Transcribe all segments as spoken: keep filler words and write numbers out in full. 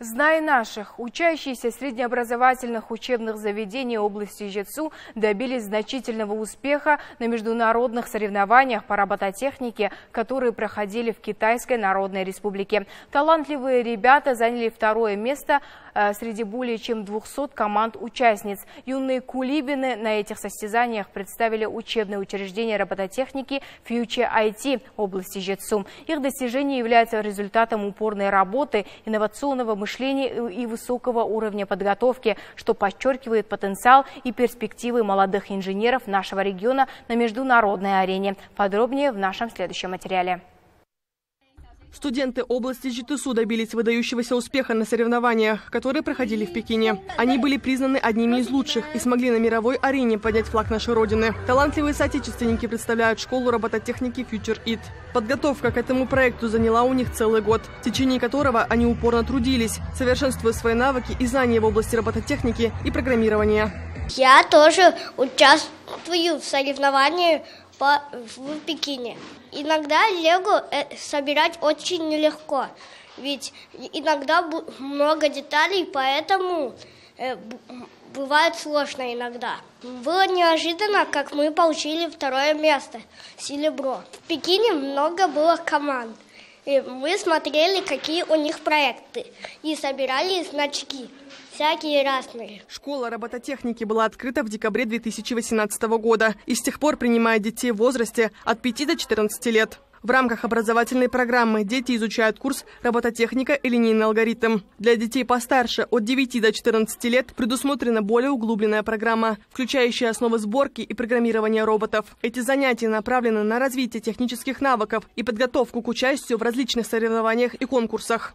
Знай наших, учащиеся среднеобразовательных учебных заведений области Жетсу добились значительного успеха на международных соревнованиях по робототехнике, которые проходили в Китайской Народной Республике. Талантливые ребята заняли второе место э, среди более чем двухсот команд-участниц. Юные кулибины на этих состязаниях представили учебное учреждение робототехники Future ай ти области Жетсу. Их достижения являются результатом упорной работы, инновационного мышления и высокого уровня подготовки, что подчеркивает потенциал и перспективы молодых инженеров нашего региона на международной арене. Подробнее в нашем следующем материале. Студенты области Жетысу добились выдающегося успеха на соревнованиях, которые проходили в Пекине. Они были признаны одними из лучших и смогли на мировой арене поднять флаг нашей Родины. Талантливые соотечественники представляют школу робототехники Future ай ти. Подготовка к этому проекту заняла у них целый год, в течение которого они упорно трудились, совершенствуя свои навыки и знания в области робототехники и программирования. Я тоже участвую в соревнованиях в Пекине. Иногда лего собирать очень нелегко, ведь иногда много деталей, поэтому бывает сложно иногда. Было неожиданно, как мы получили второе место, серебро. В Пекине много было команд, и мы смотрели, какие у них проекты, и собирали значки. Всякие разные. Школа робототехники была открыта в декабре две тысячи восемнадцатого года и с тех пор принимает детей в возрасте от пяти до четырнадцати лет. В рамках образовательной программы дети изучают курс «Робототехника и линейный алгоритм». Для детей постарше от девяти до четырнадцати лет предусмотрена более углубленная программа, включающая основы сборки и программирования роботов. Эти занятия направлены на развитие технических навыков и подготовку к участию в различных соревнованиях и конкурсах.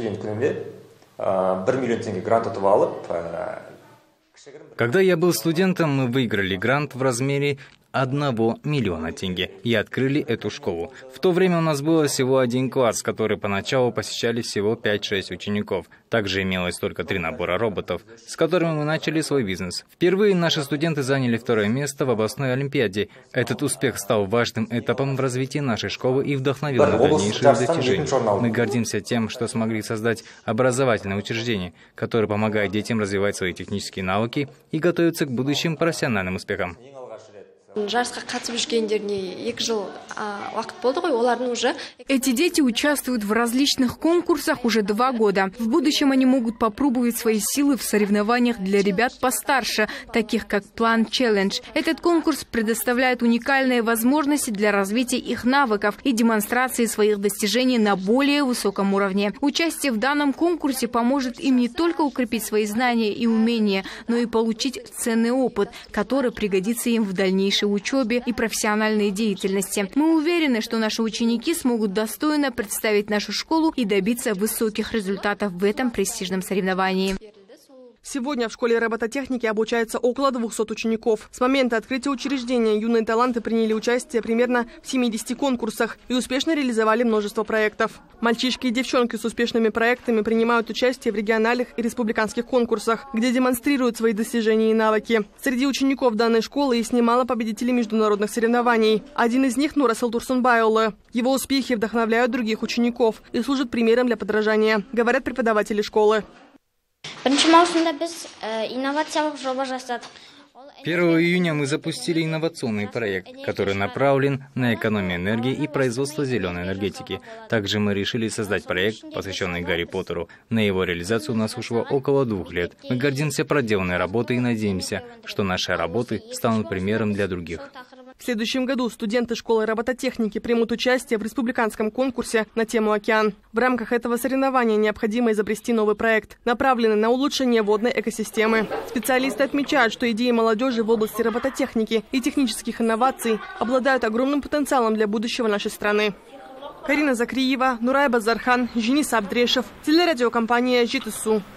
Когда я был студентом, мы выиграли грант в размере одного миллиона тенге и открыли эту школу. В то время у нас было всего один класс, который поначалу посещали всего пять-шесть учеников. Также имелось только три набора роботов, с которыми мы начали свой бизнес. Впервые наши студенты заняли второе место в областной олимпиаде. Этот успех стал важным этапом в развитии нашей школы и вдохновил на дальнейшие достижения. Мы гордимся тем, что смогли создать образовательное учреждение, которое помогает детям развивать свои технические навыки и готовиться к будущим профессиональным успехам. Эти дети участвуют в различных конкурсах уже два года. В будущем они могут попробовать свои силы в соревнованиях для ребят постарше, таких как Plan Challenge. Этот конкурс предоставляет уникальные возможности для развития их навыков и демонстрации своих достижений на более высоком уровне. Участие в данном конкурсе поможет им не только укрепить свои знания и умения, но и получить ценный опыт, который пригодится им в дальнейшей учебе и профессиональной деятельности. Мы уверены, что наши ученики смогут достойно представить нашу школу и добиться высоких результатов в этом престижном соревновании. Сегодня в школе робототехники обучается около двухсот учеников. С момента открытия учреждения юные таланты приняли участие примерно в семидесяти конкурсах и успешно реализовали множество проектов. Мальчишки и девчонки с успешными проектами принимают участие в региональных и республиканских конкурсах, где демонстрируют свои достижения и навыки. Среди учеников данной школы есть немало победителей международных соревнований. Один из них – Нурасыл Турсунбайулы. Его успехи вдохновляют других учеников и служат примером для подражания, говорят преподаватели школы. первого июня мы запустили инновационный проект, который направлен на экономию энергии и производство зеленой энергетики. Также мы решили создать проект, посвященный Гарри Поттеру. На его реализацию у нас ушло около двух лет. Мы гордимся проделанной работой и надеемся, что наши работы станут примером для других. В следующем году студенты школы робототехники примут участие в республиканском конкурсе на тему «Океан». В рамках этого соревнования необходимо изобрести новый проект, направленный на улучшение водной экосистемы. Специалисты отмечают, что идеи молодежи в области робототехники и технических инноваций обладают огромным потенциалом для будущего нашей страны. Карина Закриева, Нурай Базархан, Женис Абдрешев, телерадиокомпания Жетысу.